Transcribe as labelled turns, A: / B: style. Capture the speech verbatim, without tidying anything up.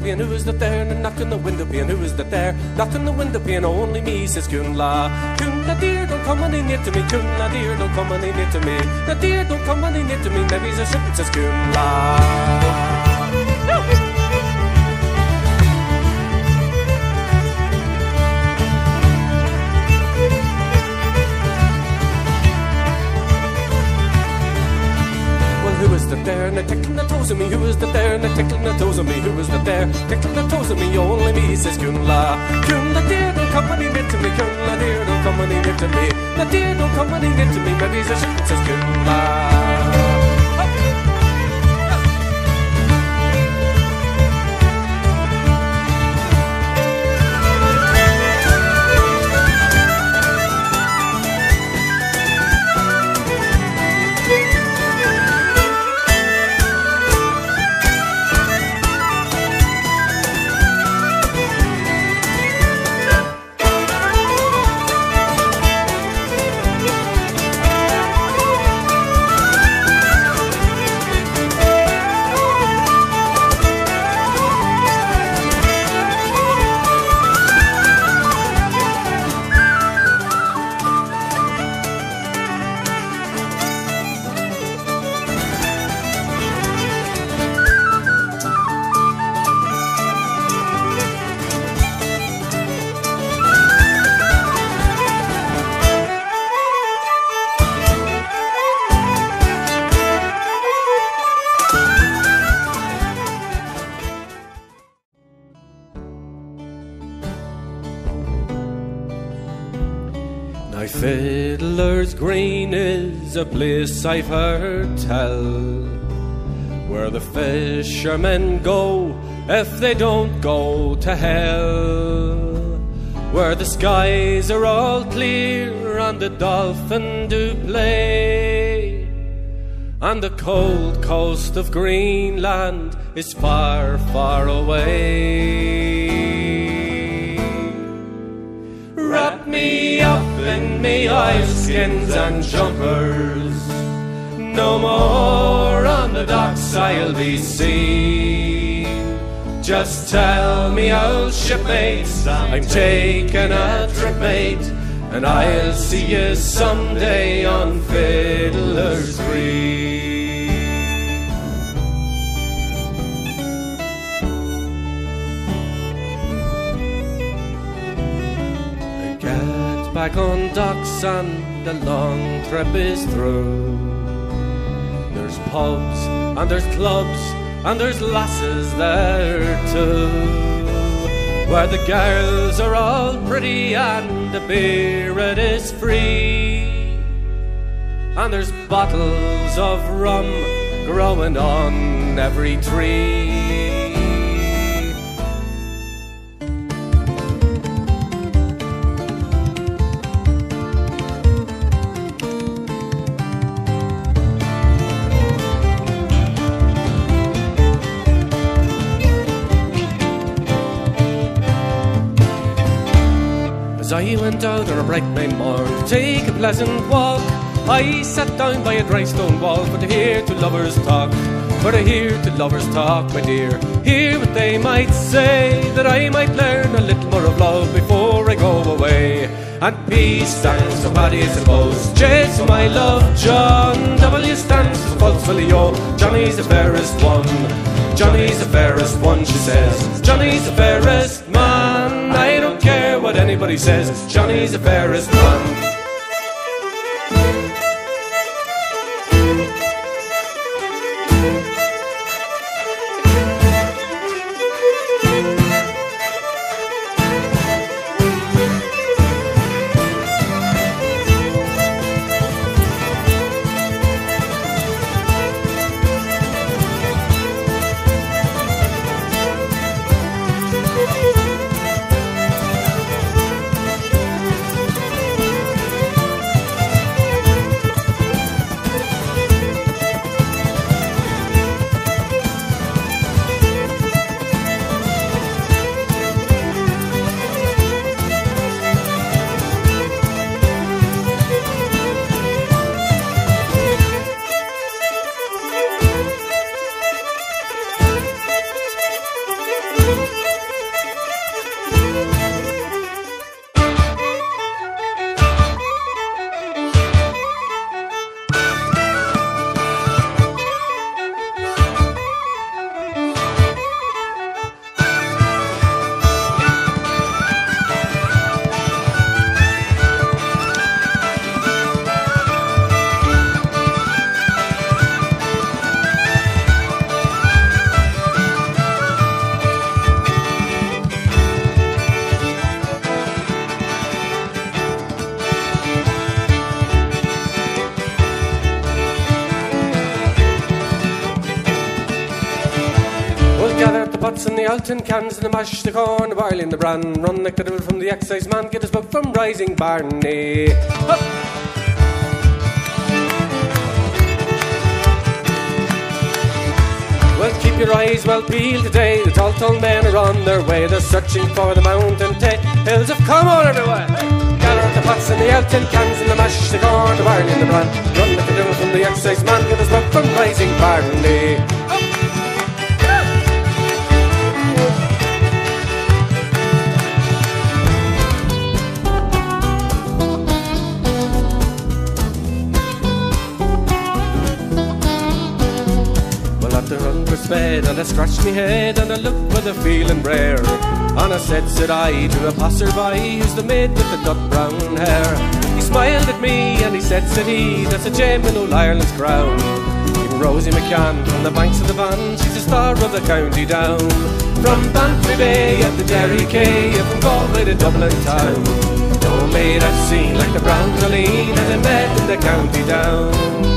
A: pane? Who is that there? And knock on the window pane. Who is that there? Knock on the window pane. Only me, says Cúnla. Cúnla dear, don't come any near to me. Cúnla dear, don't come any near to me. The dear, don't come any near to me. Maybe I shouldn't, says Cúnla. Who is that there and a tickling the toes of me? Who is that there and a tickling the toes of me? Who is that there tickling the toes of me? Only me, says Cúnla. Cúnla dear, don't come any near to me. Cúnla dear, don't come any near to me. The dear, don't come any near to me. Maybe I shouldn't, says Cúnla. Now Fiddler's Green is a place I've heard tell, where the fishermen go if they don't go to hell, where the skies are all clear and the dolphin do play, and the cold coast of Greenland is far, far away. Wrap me up in me oilskins and jumpers, no more on the docks I'll be seen. Just tell me, old shipmates, I'm taking a trip, mate, and I'll see you someday on Fiddler's Green. Back on docks and the long trip is through. There's pubs and there's clubs and there's lasses there too, where the girls are all pretty and the beer it is free, and there's bottles of rum growing on every tree. As I went out on a bright May morn to take a pleasant walk, I sat down by a dry stone wall for to hear two lovers talk. For to hear two lovers talk, my dear, hear what they might say, that I might learn a little more of love before I go away. And P stands for Paddy, I suppose. J for my love, John. W stands for Falsefully-O. Johnny's the fairest one. Johnny's the fairest one, she says. Johnny's the fairest man. I don't care what anybody says. Johnny's the fairest man. the Alton cans and the mash, the corn, the barley and the bran. Run like the devil from the excise man, get his book from Rising Barney. Up! Well, keep your eyes well peeled today. The tall, tall men are on their way. They're searching for the mountain tales of come on everywhere. Gather up the pots and the Alton cans and the mash, the corn, the barley and the bran. Run like the devil from the excise man, get his book from Rising Barney. To run for spade, and I scratched me head, and I looked with a feeling rare. And I said, said I, to a passer-by, who's the maid with the nut brown hair. He smiled at me, and he said, said he, that's a gem in old Ireland's crown. Even Rosie McCann, from the banks of the Bann, she's a star of the county down. From Bantry Bay up to Derry Quay, and from Galway to Dublin town. No maid I've seen like the brown Colleen, and I met in the county down.